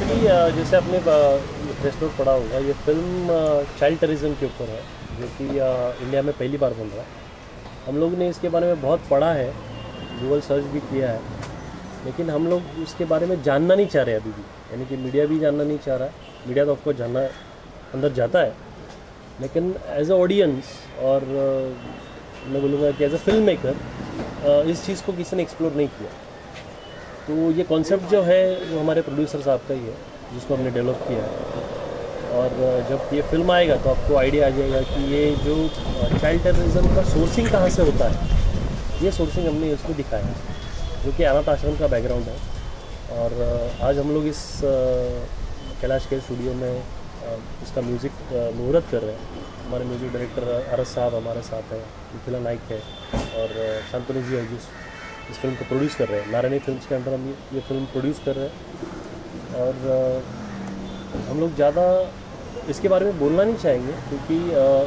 कि जैसे आपने प्रेस नोट पढ़ा होगा, ये फिल्म चाइल्ड टेररिज्म के ऊपर है, जो कि इंडिया में पहली बार बन रहा है। हम लोग ने इसके बारे में बहुत पढ़ा है, गूगल सर्च भी किया है, लेकिन हम लोग उसके बारे में जानना नहीं चाह रहे अभी भी। यानी कि मीडिया भी जानना नहीं चाह रहा है। मीडिया तो ऑफकोर्स जानना अंदर जाता है, लेकिन एज अ ऑडियंस और मैं बोलूँगा कि एज अ फिल्म मेकर इस चीज़ को किसी ने एक्सप्लोर नहीं किया। तो ये कॉन्सेप्ट जो है वो हमारे प्रोड्यूसर साहब का ही है, जिसको हमने डेवलप किया है। और जब ये फिल्म आएगा तो आपको आइडिया आ जाएगा कि ये जो चाइल्ड टेररिज्म का सोर्सिंग कहाँ से होता है, ये सोर्सिंग हमने इसमें दिखाया है, जो कि अनाथ आश्रम का बैकग्राउंड है। और आज हम लोग इस कैलाश के स्टूडियो में इसका म्यूज़िक मुहूर्त कर रहे हैं। हमारे म्यूज़िक डायरेक्टर अरस साहब हमारे साथ हैं, मिथिला नाइक है और शांतनु जी है, जिस इस फिल्म को प्रोड्यूस कर रहे हैं। नारायणी फिल्म्स के अंदर हम ये फिल्म प्रोड्यूस कर रहे हैं। और हम लोग ज़्यादा इसके बारे में बोलना नहीं चाहेंगे, क्योंकि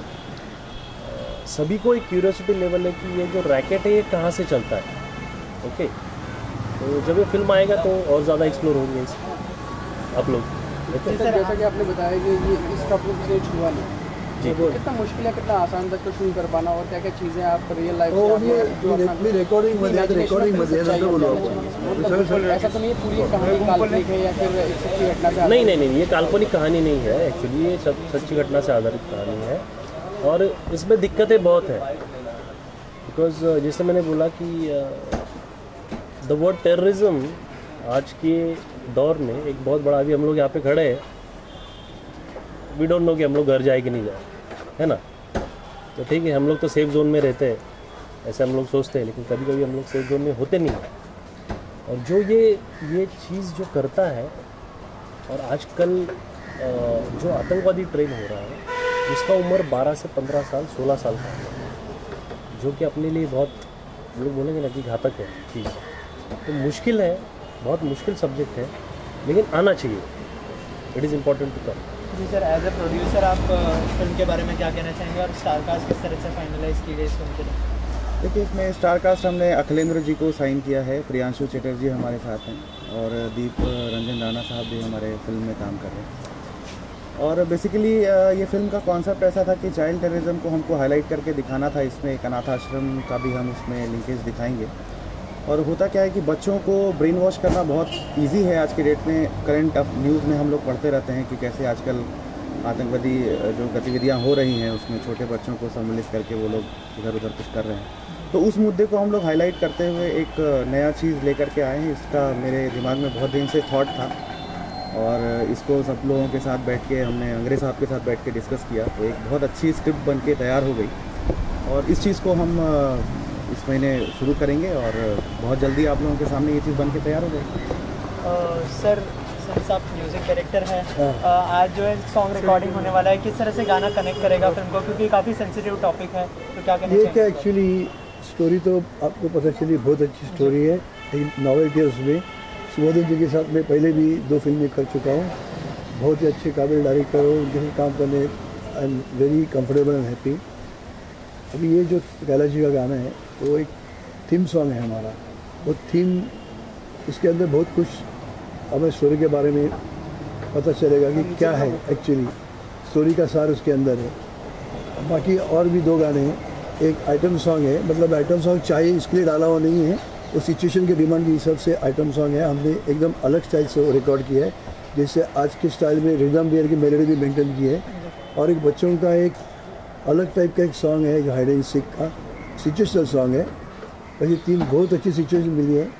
सभी को एक क्यूरियोसिटी लेवल है कि ये जो रैकेट है ये कहाँ से चलता है। ओके, तो जब ये फिल्म आएगा तो और ज़्यादा एक्सप्लोर होंगे इस आप लोग। जैसा कि आपने बताया कि ये इस टॉपिक से छुआ नहीं जी, कितना मुश्किल है, कितना आसान तक तो शुरू कर पाना, और क्या क्या चीज़ें आप रियल लाइफ ऐसा तो नहीं पूरी कहानी काल्पनिक है या फिर एक सच्ची घटना से? नहीं, ये काल्पनिक कहानी नहीं है। एक्चुअली ये सच्ची घटना से आधारित कहानी है, और इसमें दिक्कतें बहुत हैं। बिकॉज जैसे मैंने बोला कि द वर्ड टेररिज्म आज के दौर में एक बहुत बड़ा, अभी हम लोग यहाँ पे खड़े हैं, वी डोंट नो कि हम लोग घर जाए कि नहीं जाए, है ना। तो ठीक है, हम लोग तो सेफ जोन में रहते हैं, ऐसे हम लोग सोचते हैं, लेकिन कभी कभी हम लोग सेफ जोन में होते नहीं हैं। और जो ये चीज़ जो करता है, और आजकल जो आतंकवादी ट्रेन हो रहा है, उसका उम्र 12 से 15 साल 16 साल का है, जो कि अपने लिए बहुत, लोग बोलेंगे ना कि घातक है चीज़। तो मुश्किल है, बहुत मुश्किल सब्जेक्ट है, लेकिन आना चाहिए। It is important to come. जी सर, एज अ प्रोड्यूसर आप फिल्म के बारे में क्या कहना चाहेंगे, और स्टार कास्ट किस तरह से फाइनलाइज की गई इस फिल्म के लिए? देखिए, इसमें स्टार कास्ट हमने अखिलेंद्र जी को साइन किया है, प्रियांशु चटर्जी हमारे साथ हैं, और दीप रंजन राणा साहब भी हमारे फिल्म में काम कर रहे हैं। और बेसिकली ये फिल्म का कॉन्सेप्ट ऐसा था कि चाइल्ड टेररिज्म को हमको हाईलाइट करके दिखाना था। इसमें एक अनाथ आश्रम का भी हम उसमें लिंकेज दिखाएंगे। और होता क्या है कि बच्चों को ब्रेन वॉश करना बहुत इजी है आज के डेट में। करंट न्यूज़ में हम लोग पढ़ते रहते हैं कि कैसे आजकल आतंकवादी जो गतिविधियां हो रही हैं, उसमें छोटे बच्चों को सम्मिलित करके वो लोग इधर उधर कुछ कर रहे हैं। तो उस मुद्दे को हम लोग हाईलाइट करते हुए एक नया चीज़ लेकर के आए हैं। इसका मेरे दिमाग में बहुत दिन से थॉट था, और इसको सब लोगों के साथ बैठ के हमने अंग्रेज साहब के साथ बैठ के डिस्कस किया, तो एक बहुत अच्छी स्क्रिप्ट बन के तैयार हो गई। और इस चीज़ को हम इस महीने शुरू करेंगे, और बहुत जल्दी आप लोगों के सामने ये चीज़ बन के तैयार हो गई। सर आप म्यूज़िक डायरेक्टर हैं, आज जो है सॉन्ग रिकॉर्डिंग होने वाला है, किस तरह से गाना कनेक्ट करेगा फिल्म को, क्योंकि काफ़ी सेंसिटिव टॉपिक है, तो क्या कहना चाहिए? क्या एक्चुअली स्टोरी तो आपको पता चली, बहुत अच्छी स्टोरी है, एक नॉवेल्टी है उसमें। सुबोधन जी के साथ मैं पहले भी 2 फिल्में कर चुका हूँ, बहुत ही अच्छे काबिल डायरेक्टर हो, उनके साथ काम करने I am very comfortable and happy. अभी ये जो कैलाश जी का गाना है वो एक थीम सॉन्ग है हमारा। वो थीम, उसके अंदर बहुत कुछ हमें स्टोरी के बारे में पता चलेगा कि क्या है एक्चुअली, स्टोरी का सार उसके अंदर है। बाकी और भी 2 गाने हैं, एक आइटम सॉन्ग है, मतलब आइटम सॉन्ग चाहिए इसके लिए डाला हुआ नहीं है, उस सिचुएशन के डिमांड के हिसाब से आइटम सॉन्ग है। हमने एकदम अलग स्टाइल से रिकॉर्ड किया है, जैसे आज के स्टाइल में रिदम भी की मेलोडी भी मेंटेन की है। और एक बच्चों का एक अलग टाइप का एक सॉन्ग है, हाइड एंड सीक का सिचुएशनल सॉन्ग है। और ये 3 बहुत अच्छी सिचुएशन मिली है,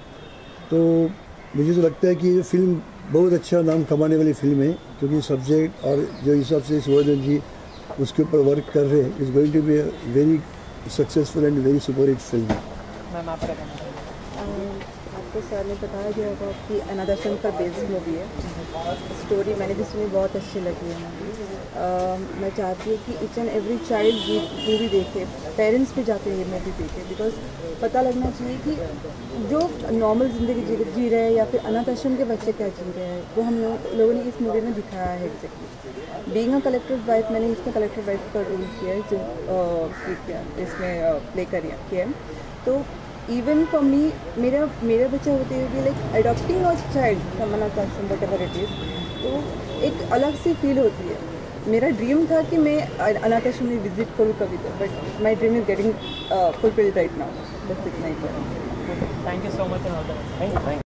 तो मुझे तो लगता है कि ये फिल्म बहुत अच्छा नाम कमाने वाली फिल्म है, क्योंकि सब्जेक्ट और जो हिसाब से सुबोधन जी उसके ऊपर वर्क कर रहे हैं, is going to be a very successful and very super hit film. Ma'am आप आपको सर ने बताया गया होगा कि अनाथ आश्रम पर बेस्ड मूवी है। स्टोरी मैंने भी सुनी, बहुत अच्छी लगी है मूवी। मैं चाहती हूँ कि each and every child movie देखे, पेरेंट्स भी जाके ये मूवी देखे, बिकॉज पता लगना चाहिए कि जो नॉर्मल ज़िंदगी जी रहे हैं या फिर अनाथ आश्रम के बच्चे क्या जी रहे हैं, वो हम लोगों ने इस मूवी में दिखाया है exactly. Being a collector wife, मैंने इसमें कलेक्टर वाइफ का रोल किया है, जो इसमें प्ले किया है। तो इवन फॉर मी, मेरा बच्चा होते हुए like adopting a child from अनाथ आश्रम वट एवर इट इज़, तो एक अलग सी फील होती है। मेरा ड्रीम था कि मैं अनाथ आश्रम में विजिट करूँ कभी तो, but my dream is getting fulfilled right now. बस इतना ही। Thank you so much. Thank you.